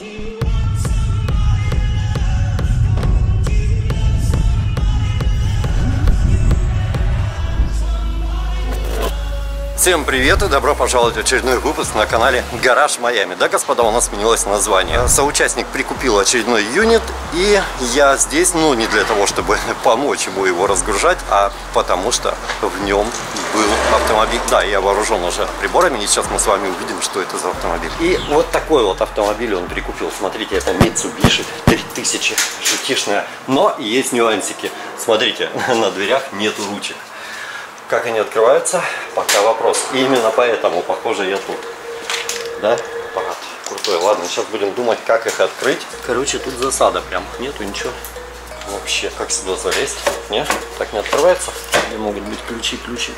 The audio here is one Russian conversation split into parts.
Всем привет и добро пожаловать в очередной выпуск на канале Гараж Майами. Да, господа, у нас сменилось название. Соучастник прикупил очередной юнит, и я здесь, ну, не для того, чтобы помочь ему его разгружать, а потому что в нем был автомобиль. Да, я вооружен уже приборами, и сейчас мы с вами увидим, что это за автомобиль. И вот такой вот автомобиль он прикупил. Смотрите, это Mitsubishi 3000, GT-шная, но есть нюансики. Смотрите, на дверях нету ручек. Как они открываются, пока вопрос. И именно поэтому, похоже, я тут. Да? Аппарат крутой. Ладно, сейчас будем думать, как их открыть. Короче, тут засада прям. Нету ничего. Вообще, как сюда залезть? Нет? Так не открывается? Или могут быть ключи.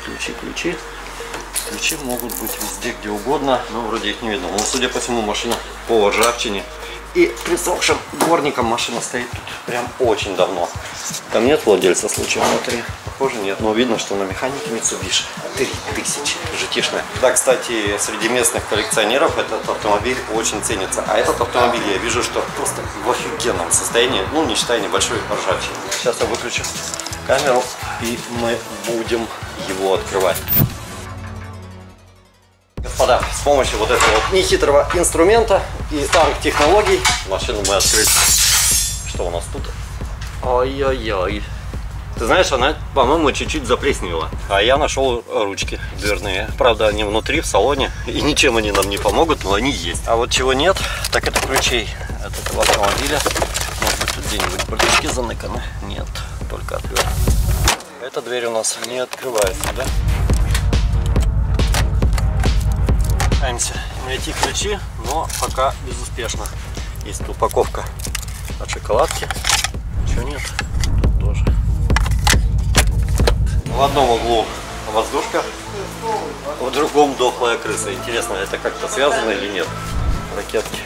Ключи могут быть везде, где угодно. Но вроде их не видно. Но, судя по всему, машина по ржавчине и присохшим дворником машина стоит тут прям очень давно. Там нет владельца случая внутри? Похоже, нет. Но видно, что на механике Mitsubishi 3000, GT-шная. Да, кстати, среди местных коллекционеров этот автомобиль очень ценится. А этот автомобиль я вижу, что просто в офигенном состоянии, ну, не считая небольшой ржавчины. Сейчас я выключу камеру, и мы будем его открывать. Господа, с помощью вот этого вот нехитрого инструмента и старых технологий машину мы открыли. Что у нас тут? Ой-ой-ой. Ты знаешь, она, по-моему, чуть-чуть заплесневела. А я нашел ручки дверные. Правда, они внутри, в салоне. И ничем они нам не помогут, но они есть. А вот чего нет, так это ключей от этого автомобиля. Может быть, тут где-нибудь болтички заныканы? Нет, только отвер. Эта дверь у нас не открывается, да? Пытаемся найти ключи, но пока безуспешно. Есть упаковка от шоколадки. Ничего нет. Тут тоже. В одном углу воздушка, в другом дохлая крыса. Интересно, это как-то связано или нет? Ракетки.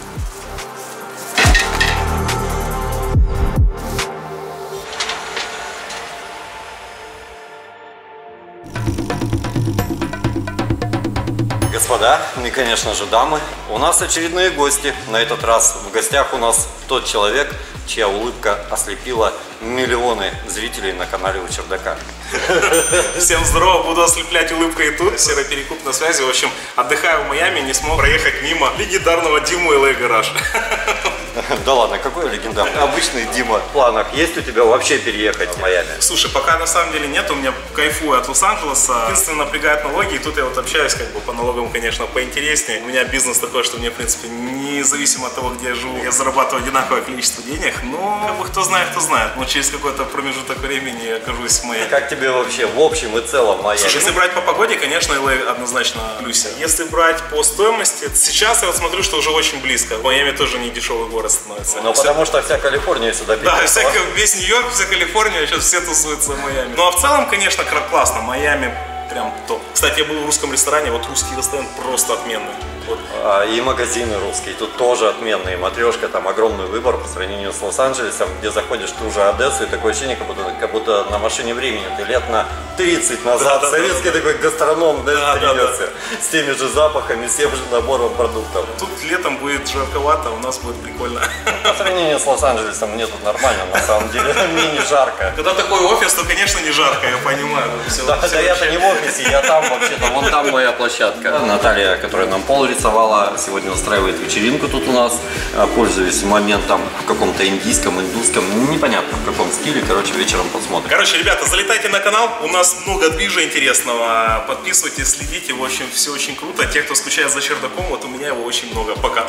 Господа, и, конечно же, дамы, у нас очередные гости. На этот раз в гостях у нас тот человек, чья улыбка ослепила миллионы зрителей на канале У Чердака. Всем здорово, буду ослеплять улыбкой и тут. Серый перекуп на связи. В общем, отдыхаю в Майами, не смог проехать мимо легендарного Диму LA Гараж. Да ладно, какой легендарный. Обычный Дима. В планах есть у тебя вообще переехать в Майами? Слушай, пока на самом деле нет, у меня кайфую от Лос-Анджелеса. Единственное, напрягает налоги, и тут я вот общаюсь как бы по налогам, конечно, поинтереснее. У меня бизнес такой, что мне, в принципе, независимо от того, где я живу, я зарабатываю одинаковое количество денег. Но как бы кто знает, кто знает. Но через какой-то промежуток времени я окажусь в Майами. Как тебе вообще в общем и целом Майами? Слушай, если брать по погоде, конечно, LA однозначно в плюсе. Если брать по стоимости, сейчас я вот смотрю, что уже очень близко. Майами тоже не дешевый город становится. Ну, потому что вся Калифорния сюда переехала. Да, весь Нью-Йорк, вся Калифорния, сейчас все тусуются в Майами. Ну, а в целом, конечно, классно. Майами прям топ. Кстати, я был в русском ресторане, вот русский ресторан просто отменный. Вот. И магазины русские тут тоже отменные. Матрешка, там огромный выбор по сравнению с Лос-Анджелесом, где заходишь в ту же Одессу, и такое ощущение, как будто на машине времени. Ты лет на 30 назад советский такой гастроном, с теми же запахами, с тем же набором продуктов. Тут летом будет жарковато, у нас будет прикольно. По сравнению с Лос-Анджелесом мне тут нормально, на самом деле. Мне не жарко. Когда такой офис, то, конечно, не жарко, я понимаю. Да, я-то не в офисе, я там вообще-то, вон там моя площадка. Наталья, которая нам пол рисовала, сегодня устраивает вечеринку тут у нас. Пользуясь моментом в каком-то индийском, индусском, непонятно в каком стиле. Короче, вечером посмотрим. Короче, ребята, залетайте на канал, у нас много движа интересного. Подписывайтесь, следите, в общем, все очень круто. Те, кто скучает за чердаком, вот у меня его очень много. Пока.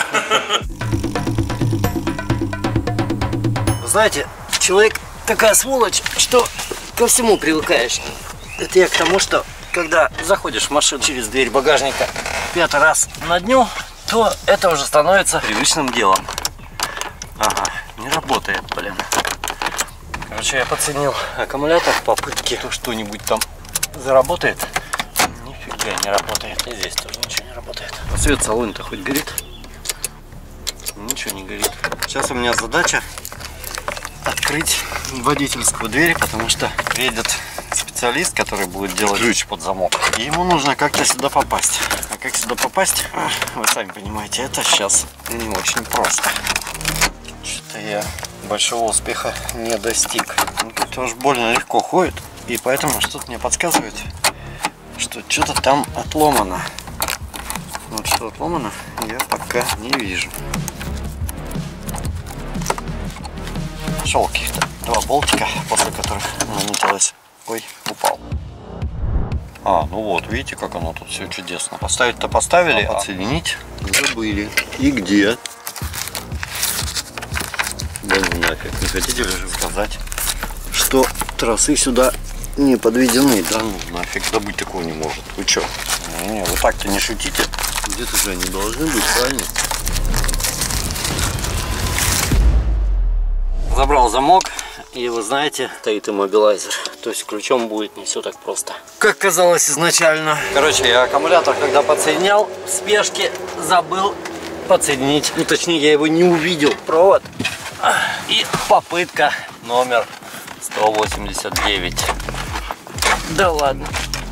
Знаете, человек такая сволочь, что ко всему привыкаешь. Это я к тому, что когда заходишь в машину через дверь багажника 5-й раз на дню, то это уже становится привычным делом. Ага, не работает, блин. Короче, я подценил аккумулятор в попытке, то что-нибудь там заработает. Нифига не работает. И здесь тоже ничего не работает. А свет салона-то хоть горит? Ничего не горит. Сейчас у меня задача открыть водительскую дверь, потому что едет специалист, который будет делать ключ под замок. И ему нужно как-то сюда попасть. Как как сюда попасть, вы сами понимаете, это сейчас не очень просто. Что-то я большого успеха не достиг. Тут уж больно легко ходит, и поэтому что-то мне подсказывает, что что-то там отломано. Вот что отломано, я пока не вижу. Нашел каких-то 2 болтика, после которых наметилось. Ой, упал. Ну вот, видите, как оно тут все чудесно. Поставить-то поставили, а отсоединить забыли. И где? Да ну нафиг, не хотите же сказать, что тросы сюда не подведены? Да ну нафиг, да быть такого не может. Вы чё? Не, вы так-то не шутите. Где-то же они должны быть, правильно? Забрал замок, и вы знаете, стоит иммобилайзер. То есть ключом будет не все так просто, как казалось изначально. Короче, я аккумулятор, когда подсоединял, в спешке забыл подсоединить. Ну, точнее, я его не увидел. Провод. И попытка номер 189. Да ладно.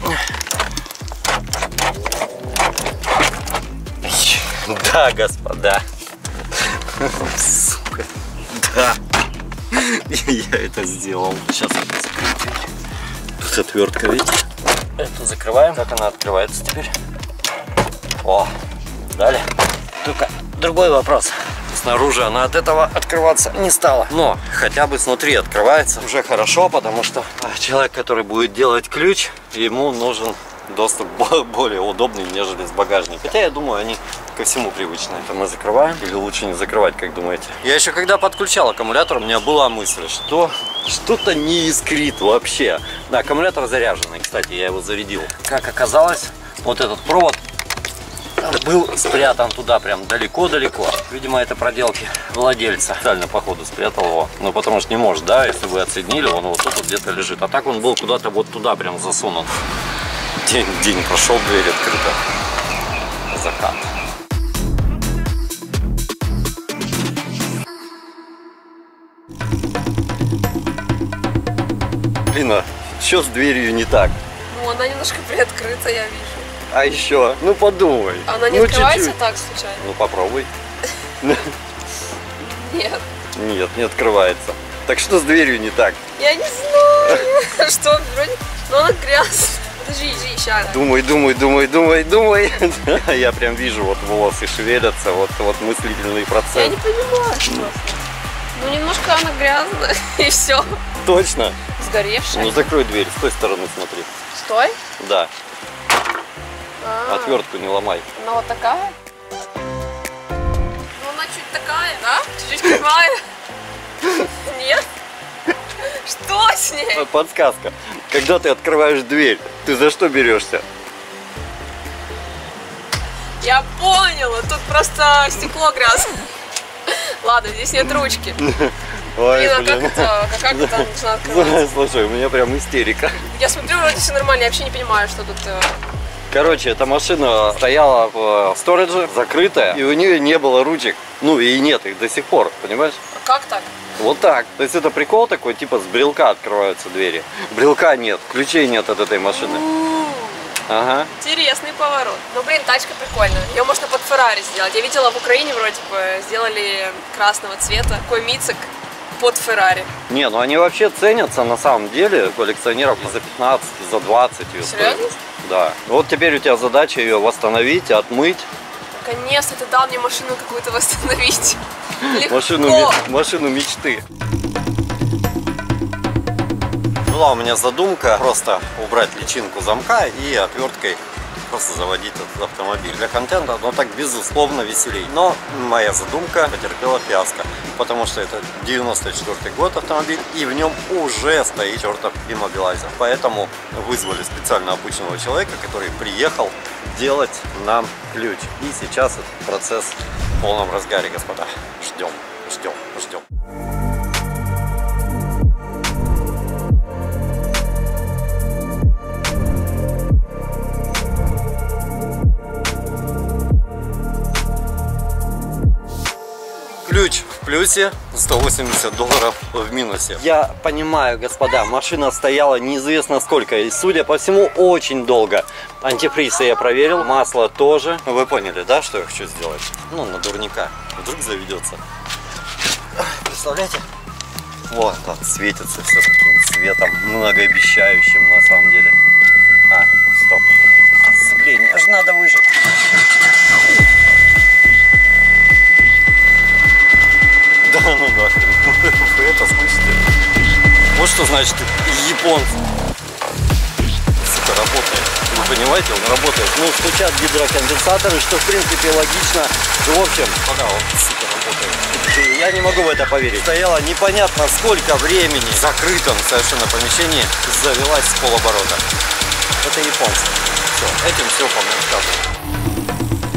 Да, господа. Сука. Да. Я это сделал. Сейчас это закрыть. Тут отвертка, видите? Эту закрываем. Как она открывается теперь? О, далее. Только другой вопрос. Снаружи она от этого открываться не стала. Но хотя бы снутри открывается. Уже хорошо, потому что человек, который будет делать ключ, ему нужен доступ более удобный, нежели с багажника. Хотя я думаю, они ко всему привычны. Это мы закрываем или лучше не закрывать, как думаете? Я еще когда подключал аккумулятор, у меня была мысль, что что-то не искрит вообще. Да, аккумулятор заряженный, кстати, я его зарядил. Как оказалось, вот этот провод был спрятан туда прям далеко-далеко. Видимо, это проделки владельца. Специально, походу, спрятал его. Ну, потому что не может, да, если вы отсоединили, он вот тут вот где-то лежит. А так он был куда-то вот туда прям засунут. День прошел, дверь открыта. Закат. Блин, а что с дверью не так? Ну, она немножко приоткрыта, я вижу. А еще? Ну подумай. Она не открывается так случайно? Ну попробуй. Нет. Нет, не открывается. Так что с дверью не так? Я не знаю. Что, вроде... Ну, она грязная. Подожди, сейчас. Думай. Я прям вижу, вот волосы шевелятся, вот мыслительный процесс. Я не понимаю, что. Ну, немножко она грязная, и все. Точно? Сгоревшая. Ну, закрой дверь, с той стороны смотри. Стой? Да. Отвертку не ломай. Она вот такая? Ну, она чуть такая, да? Чуть-чуть кривая. Нет? Что с ней? Подсказка. Когда ты открываешь дверь, ты за что берешься? Я поняла, тут просто стекло грязное. Ладно, здесь нет ручки. Ой, блин, а как это должна открываться? Слушай, у меня прям истерика. Я смотрю, вроде все нормально, я вообще не понимаю, что тут... Короче, эта машина стояла в сторидже, закрытая, и у нее не было ручек. Ну и нет их до сих пор, понимаешь? А как так? Вот так. То есть это прикол такой, типа с брелка открываются двери. Брелка нет, ключей нет от этой машины. Ага. Интересный поворот. Ну, блин, тачка прикольная. Ее можно под Феррари сделать. Я видела в Украине вроде бы сделали красного цвета. Такой мицик под Феррари. Не, ну они вообще ценятся на самом деле. Коллекционеров за 15, за 20 ее стоит. Серьезно? Да. Вот теперь у тебя задача ее восстановить, отмыть. Наконец-то ты дал мне машину какую-то восстановить. Легко. Машину мечты. Была у меня задумка просто убрать личинку замка и отверткой просто заводить этот автомобиль для контента, но так безусловно веселей. Но моя задумка потерпела фиаско, потому что это 94-й год автомобиль, и в нем уже стоит чертов иммобилайзер. Поэтому вызвали специально обученного человека, который приехал делать нам ключ. И сейчас этот процесс в полном разгаре, господа. Ждем. Ключ плюсе, 180 долларов в минусе. Я понимаю, господа, машина стояла неизвестно сколько, и, судя по всему, очень долго. Антифриз я проверил, масло тоже. Вы поняли, да, что я хочу сделать? Ну, на дурника. Вдруг заведется. Представляете? Вот, так светится все таким цветом, многообещающим на самом деле. А, стоп. Сцепление аж надо выжать. Да ну нахрен. Вы это слышите? Вот что значит японцы. Сука, работает. Вы понимаете, он работает. Ну, стучат гидроконденсаторы, что в принципе логично. В общем, пока он, сука, работает. Я не могу в это поверить. Стояла непонятно сколько времени в закрытом совершенно помещении, завелась с полоборота. Это японцы. Все, этим все по мне сказано.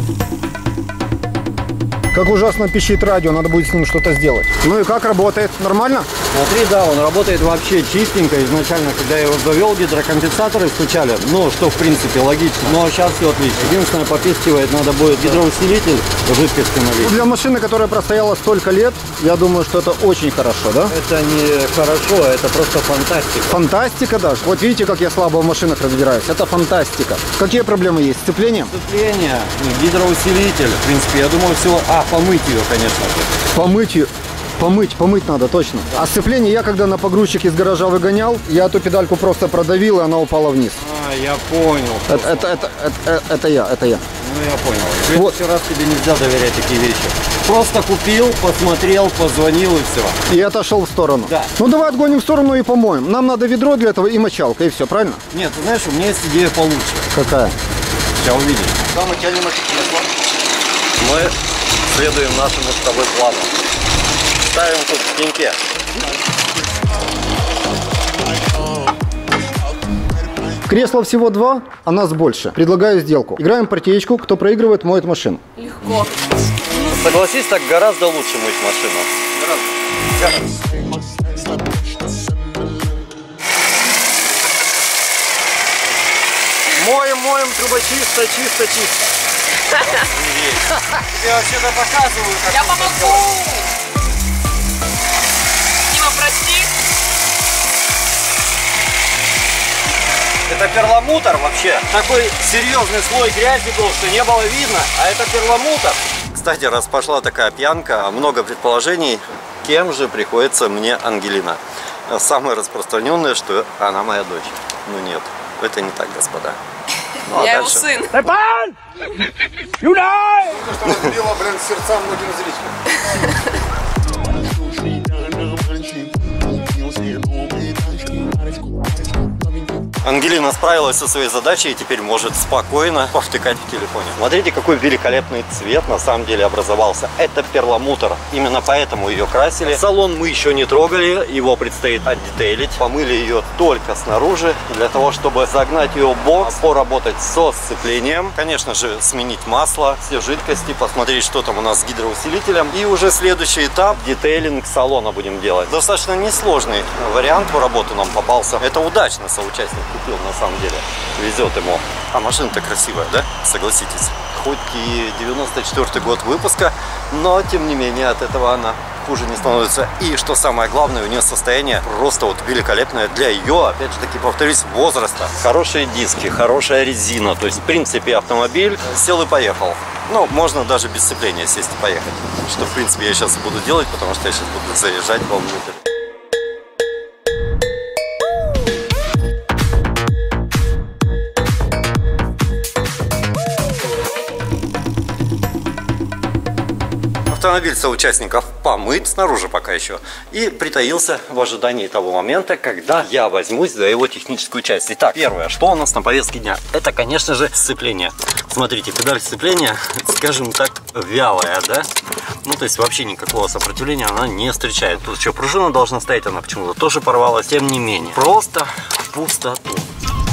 Как ужасно пищит радио, надо будет с ним что-то сделать. Ну и как работает? Нормально? Смотри, да, он работает вообще чистенько. Изначально, когда я его завел, гидрокомпенсаторы стучали. Ну, что в принципе логично. Но сейчас все отлично. Единственное, попискивает, надо будет гидроусилитель жидкости налить. Для машины, которая простояла столько лет, я думаю, что это очень хорошо, да? Это не хорошо, это просто фантастика. Фантастика даже. Вот видите, как я слабо в машинах разбираюсь. Это фантастика. Какие проблемы есть? Сцепление? Сцепление, гидроусилитель. В принципе, я думаю, все... помыть ее, конечно же. Помыть ее. Помыть надо, точно. А сцепление я, когда на погрузчике из гаража выгонял, я эту педальку просто продавил, и она упала вниз. А, я понял. Это я. Ну, я понял. В Вот. следующий раз тебе нельзя доверять такие вещи. Просто купил, посмотрел, позвонил и все. И отошел в сторону. Да. Ну, давай отгоним в сторону и помоем. Нам надо ведро для этого и мочалка, и все, правильно? Нет, ты знаешь, у меня есть идея получше. Какая? Сейчас увидишь. Когда мы тянем это кресло, мы следуем нашему с тобой плану. Ставим тут в теньке. Кресла всего 2, а нас больше. Предлагаю сделку. Играем партиечку, кто проигрывает, моет машину. Легко. Согласись, так гораздо лучше мыть машину. Моем, трубочисто, чисто. Я вообще-то показываю, как Я это помогу! делать. Дима, прости. Это перламутр вообще. Такой серьезный слой грязи был, что не было видно. А это перламутр. Кстати, раз пошла такая пьянка, много предположений, кем же приходится мне Ангелина. Самое распространенное, что она моя дочь. Ну нет, это не так, господа. Ну, а Я его дальше? сын. Разбила, блин, сердца многим зрителям. Ангелина справилась со своей задачей и теперь может спокойно повтыкать в телефоне. Смотрите, какой великолепный цвет на самом деле образовался. Это перламутр. Именно поэтому ее красили. Салон мы еще не трогали, его предстоит отдетейлить. Помыли ее только снаружи, для того, чтобы загнать ее в бокс, поработать со сцеплением. Конечно же, сменить масло, все жидкости, посмотреть, что там у нас с гидроусилителем. И уже следующий этап — детейлинг салона будем делать. Достаточно несложный вариант по работе нам попался. Это удачно соучастник купил, на самом деле. Везет ему. А машина-то красивая, да? Согласитесь. Хоть и 94-й год выпуска, но тем не менее от этого она хуже не становится. И что самое главное, у нее состояние просто вот великолепное для ее, опять же таки, повторюсь, возраста. Хорошие диски, хорошая резина. То есть, в принципе, автомобиль сел и поехал. Ну, можно даже без сцепления сесть и поехать. Что, в принципе, я сейчас буду делать, потому что я сейчас буду заезжать вовнутрь. Автомобиль соучастников помыт снаружи пока еще и притаился в ожидании того момента, когда я возьмусь за его техническую часть. Итак, первое, что у нас на повестке дня? Это, конечно же, сцепление. Смотрите, педаль сцепления, скажем так, вялая, да? Ну, то есть вообще никакого сопротивления она не встречает. Тут еще пружина должна стоять, она почему-то тоже порвалась. Тем не менее, просто в пустоту.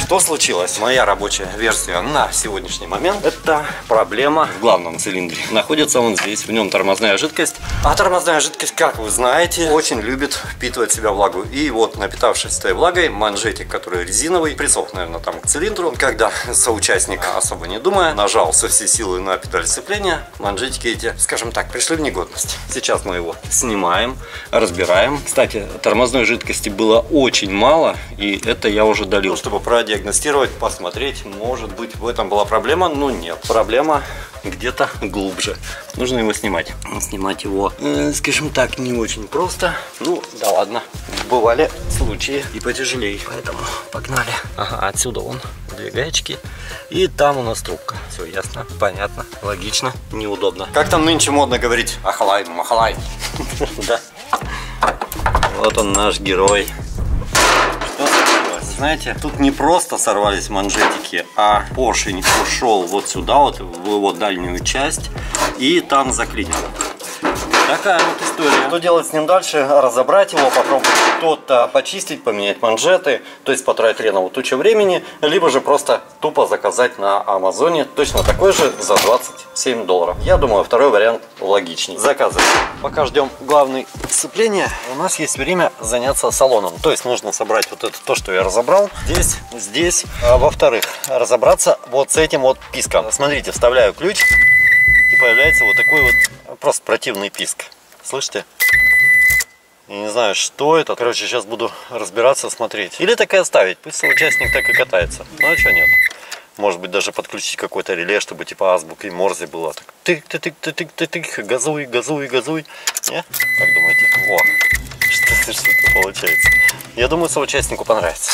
Что случилось? Моя рабочая версия на сегодняшний момент — это проблема в главном цилиндре. Находится он здесь, в нем тормозная жидкость. А тормозная жидкость, как вы знаете, очень любит впитывать в себя влагу. И вот, напитавшись этой влагой, манжетик, который резиновый, присох, наверное, там к цилиндру. Когда соучастник, особо не думая, нажал со всей силы на педаль сцепления, манжетики эти, скажем так, пришли в негодность. Сейчас мы его снимаем, разбираем. Кстати, тормозной жидкости было очень мало, и это я уже долил, чтобы продиагностировать, посмотреть, может быть, в этом была проблема, но нет. Проблема где-то глубже. Нужно его снимать. Снимать его, скажем так, не очень просто. Ну, да ладно. Бывали случаи и потяжелее. Поэтому погнали. Ага, отсюда вон две гаечки. И там у нас трубка. Все ясно, понятно, логично, неудобно. Как там нынче модно говорить? Ахалай, махалай. Да. Вот он, наш герой. Что случилось? Знаете, тут не просто сорвались манжетики, а поршень ушел вот сюда, вот в его дальнюю часть, и там заклинило. Такая вот история. Что делать с ним дальше? Разобрать его, попробовать кто-то почистить, поменять манжеты, то есть потратить хреново тучу времени, либо же просто тупо заказать на Амазоне точно такой же за $27. Я думаю, второй вариант логичнее. Заказывать. Пока ждем главное сцепление, у нас есть время заняться салоном. То есть нужно собрать вот это, то, что я разобрал, здесь. А во-вторых, разобраться вот с этим вот писком. Смотрите, вставляю ключ, и появляется вот такой вот просто противный писк. Слышите? Я не знаю, что это. Короче, сейчас буду разбираться, смотреть. Или так и оставить. Пусть соучастник так и катается. Ну а что нет? Может быть, даже подключить какой-то реле, чтобы типа азбука и Морзе было. Так тык-тык-тык-тык-тык, газуй, газуй, газуй. Не? Как думаете? О, что-то получается. Я думаю, соучастнику понравится.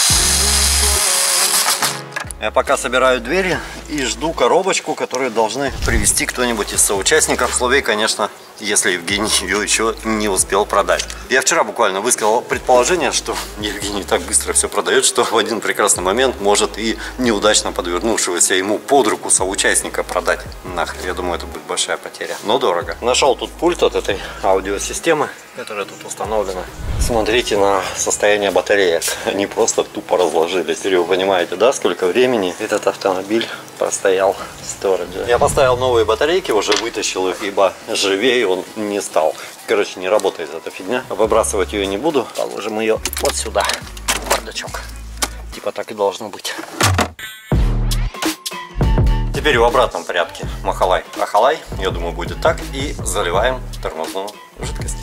Я пока собираю двери и жду коробочку, которую должны привезти кто-нибудь из соучастников. Условий, конечно, если Евгений ее еще не успел продать. Я вчера буквально высказал предположение, что Евгений так быстро все продает, что в один прекрасный момент может и неудачно подвернувшегося ему под руку соучастника продать. Нахрен, я думаю, это будет большая потеря. Но дорого. Нашел тут пульт от этой аудиосистемы, которая тут установлена. Смотрите на состояние батареек. Они просто тупо разложились. Вы понимаете, да, сколько времени этот автомобиль простоял в сторидже. Я поставил новые батарейки, уже вытащил их, ибо живее он не стал. Короче, не работает эта фигня. Выбрасывать ее не буду. Положим ее вот сюда, в бардачок. Типа так и должно быть. Теперь в обратном порядке. Махалай, ахалай, я думаю, будет так. И заливаем тормозную жидкость.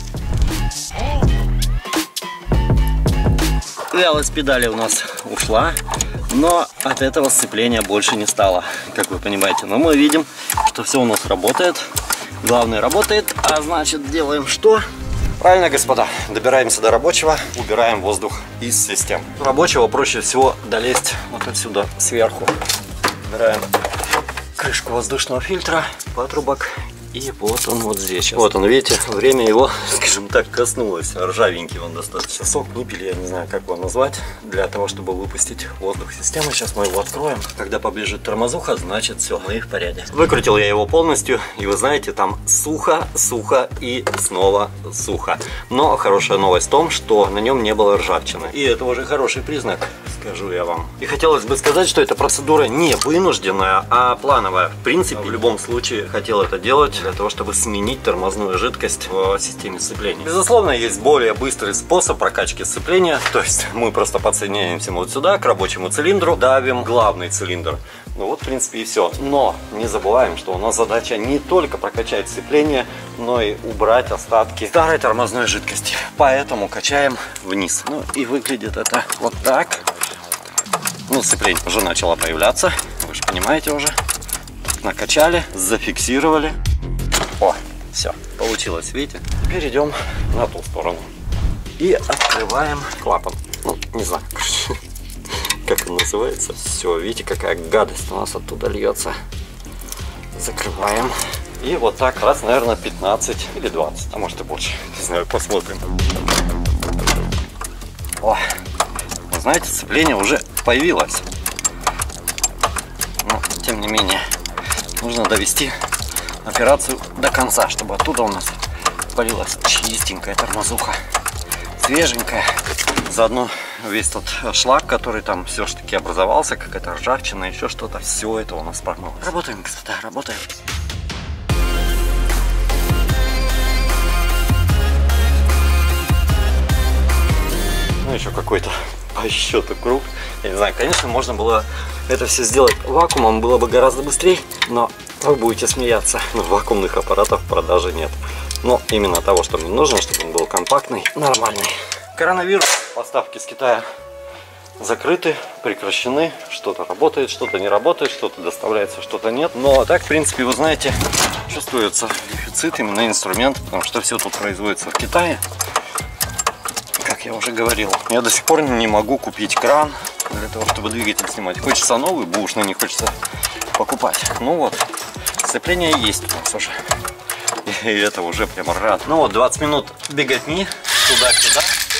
Вялость педали у нас ушла, но от этого сцепления больше не стало, как вы понимаете. Но мы видим, что все у нас работает. Главное работает, а значит делаем что? Правильно, господа, добираемся до рабочего, убираем воздух из систем. Рабочего проще всего долезть вот отсюда сверху. Убираем крышку воздушного фильтра, патрубок. И вот он вот здесь. Вот он, видите, время его, скажем так, коснулось. Ржавенький он достаточно. Сок ниппель, я не знаю, как его назвать, для того, чтобы выпустить воздух системы. Сейчас мы его откроем. Когда побежит тормозуха, значит все, мы в порядке. Выкрутил я его полностью, и вы знаете, там сухо, сухо и снова сухо. Но хорошая новость в том, что на нем не было ржавчины. И это уже хороший признак, скажу я вам. И хотелось бы сказать, что эта процедура не вынужденная, а плановая. В принципе, в любом случае хотел это делать для того, чтобы сменить тормозную жидкость в системе сцепления. Безусловно, есть более быстрый способ прокачки сцепления. То есть мы просто подсоединяемся вот сюда, к рабочему цилиндру, давим главный цилиндр. Ну вот, в принципе, и все. Но не забываем, что у нас задача не только прокачать сцепление, но и убрать остатки старой тормозной жидкости. Поэтому качаем вниз. Ну и выглядит это вот так. Ну, сцепление уже начало появляться. Вы же понимаете уже. Накачали, зафиксировали. О, все, получилось, видите? Теперь идем на ту сторону. И открываем клапан. Ну, не знаю, как он называется. Все, видите, какая гадость у нас оттуда льется. Закрываем. И вот так раз, наверное, 15 или 20, а может и больше. Не знаю, посмотрим. О, вы знаете, сцепление уже появилось. Но, тем не менее, нужно довести операцию до конца, чтобы оттуда у нас полилась чистенькая тормозуха, свеженькая. Заодно весь тот шлак, который там все-таки образовался, какая-то ржавчина, еще что-то, все это у нас промылось. Работаем, господа, работаем. Ну, еще какой-то по счету круг. Я не знаю, конечно, можно было это все сделать вакуумом, было бы гораздо быстрее, но вы будете смеяться. Но вакуумных аппаратов в продаже нет. Но именно того, что мне нужно, чтобы он был компактный, нормальный. Коронавирус, поставки с Китая закрыты, прекращены. Что-то работает, что-то не работает, что-то доставляется, что-то нет. Но так, в принципе, вы знаете, чувствуется дефицит именно инструмента, потому что все тут производится в Китае. Как я уже говорил, я до сих пор не могу купить кран для того, чтобы двигатель снимать. Хочется новый, бушный, не хочется покупать. Ну вот, сцепление есть у нас уже. И это уже прямо рад. Ну вот, 20 минут беготни туда-сюда.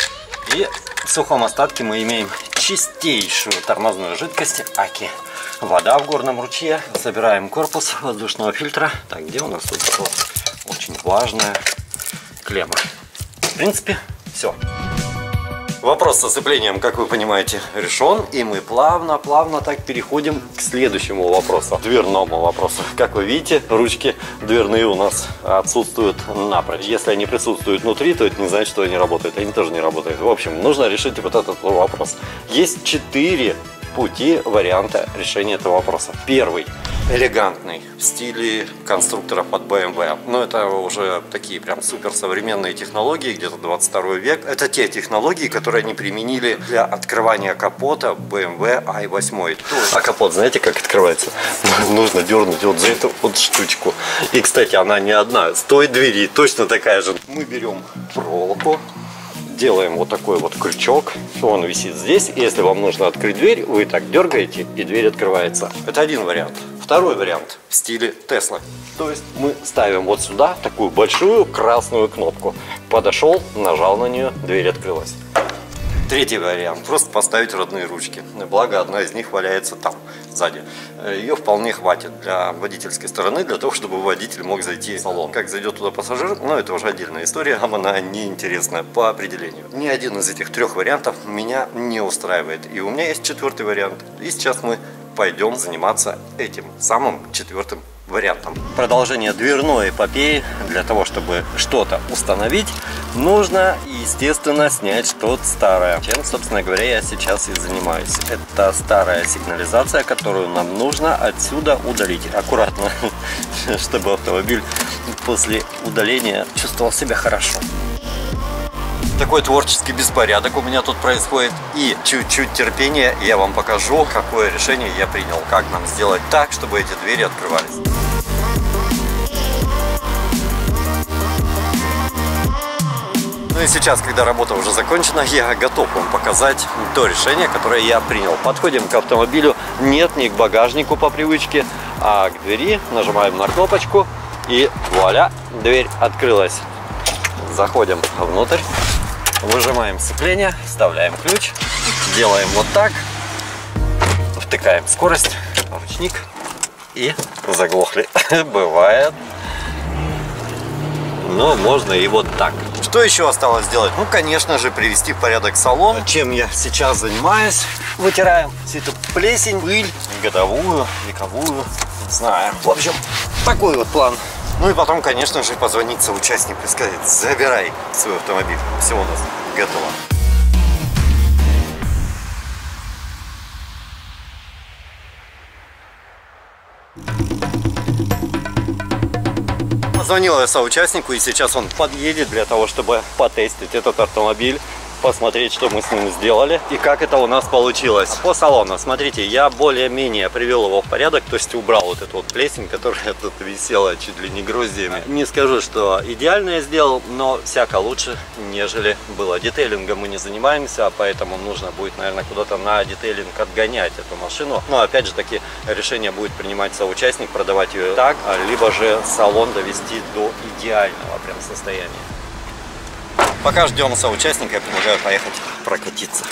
И в сухом остатке мы имеем чистейшую тормозную жидкость Аки. Вода в горном ручье. Собираем корпус воздушного фильтра. Так, где у нас тут вот очень важная клемма. В принципе, все. Вопрос с сцеплением, как вы понимаете, решен. И мы плавно так переходим к следующему вопросу. Дверному вопросу. Как вы видите, ручки дверные у нас отсутствуют напрочь. Если они присутствуют внутри, то это не значит, что они работают. Они тоже не работают. В общем, нужно решить вот этот вопрос. Есть 4 пути, варианта решения этого вопроса. Первый. Элегантный, в стиле конструкторов от BMW. Но это уже такие прям суперсовременные технологии, где-то 22 век. Это те технологии, которые они применили для открывания капота BMW i8. А капот, знаете, как открывается? Нужно дернуть вот за эту вот штучку. И, кстати, она не одна. С той двери точно такая же. Мы берем проволоку. Делаем вот такой вот крючок, он висит здесь. И если вам нужно открыть дверь, вы так дергаете, и дверь открывается. Это один вариант. Второй вариант в стиле Тесла. То есть мы ставим вот сюда такую большую красную кнопку. Подошел, нажал на нее, дверь открылась. Третий вариант. Просто поставить родные ручки. Благо, одна из них валяется там, сзади. Ее вполне хватит для водительской стороны, для того, чтобы водитель мог зайти в салон. Как зайдет туда пассажир, ну, это уже отдельная история, она неинтересна по определению. Ни один из этих 3 вариантов меня не устраивает. И у меня есть 4-й вариант. И сейчас мы пойдем заниматься этим самым 4-м вариантом. Продолжение дверной эпопеи. Для того, чтобы что-то установить, нужно, естественно, снять что-то старое. Чем, собственно говоря, я сейчас и занимаюсь. Это старая сигнализация, которую нам нужно отсюда удалить. Аккуратно, чтобы автомобиль после удаления чувствовал себя хорошо. Такой творческий беспорядок у меня тут происходит. И чуть-чуть терпения, я вам покажу, какое решение я принял. Как нам сделать так, чтобы эти двери открывались. Ну и сейчас, когда работа уже закончена, я готов вам показать то решение, которое я принял. Подходим к автомобилю, нет, не к багажнику по привычке, а к двери. Нажимаем на кнопочку и вуаля, дверь открылась. Заходим внутрь. Выжимаем сцепление, вставляем ключ, делаем вот так, втыкаем скорость, ручник и заглохли. Бывает. Но можно и вот так. Что еще осталось сделать? Ну, конечно же, привести в порядок салон. Чем я сейчас занимаюсь? Вытираем всю эту плесень, пыль, годовую, вековую, не знаю. В общем, такой вот план. Ну и потом, конечно же, позвонить соучастнику и сказать: забирай свой автомобиль, все у нас готово. Позвонил я соучастнику, и сейчас он подъедет для того, чтобы потестить этот автомобиль, посмотреть, что мы с ним сделали и как это у нас получилось. По салону, смотрите, я более-менее привел его в порядок, то есть убрал вот эту вот плесень, которая тут висела чуть ли не гроздьями. Не скажу, что идеально я сделал, но всяко лучше, нежели было. Детейлингом мы не занимаемся, поэтому нужно будет, наверное, куда-то на детейлинг отгонять эту машину. Но опять же таки решение будет принимать соучастник, продавать ее так, либо же салон довести до идеального прям состояния. Пока ждем соучастника, я предлагаю поехать прокатиться.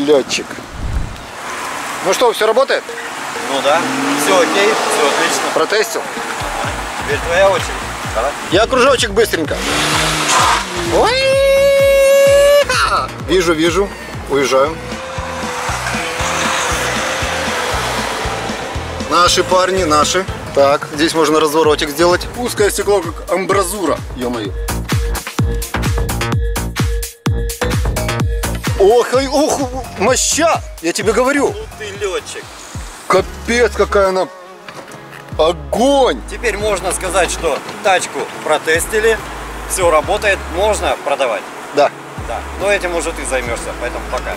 летчик. Ну что, все работает? Ну да, все окей, все отлично. Протестил? Теперь твоя очередь. Давай. Я кружочек быстренько. Ой! Вижу, вижу. Уезжаю. Наши парни, наши. Так, здесь можно разворотик сделать. Узкое стекло, как амбразура. Ё-моё. Ох, ох, моща! Я тебе говорю. Ну ты летчик. Капец, какая она... Огонь! Теперь можно сказать, что тачку протестили, все работает, можно продавать. Да. Да. Но этим уже ты займешься, поэтому пока.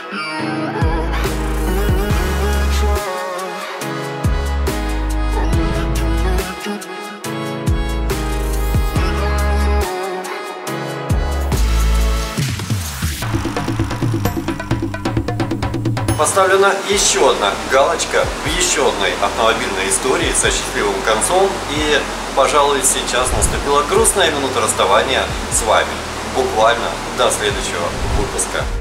Поставлена еще одна галочка в еще одной автомобильной истории со счастливым концом. И, пожалуй, сейчас наступила грустная минута расставания с вами. Буквально до следующего выпуска.